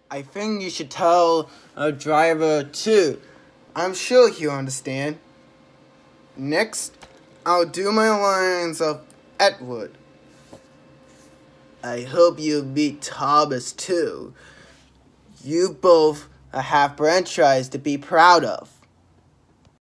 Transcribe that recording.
I think you should tell a driver too. I'm sure he'll understand. Next, I'll do my lines of Edward. I hope you beat Thomas too. You both have franchise to be proud of.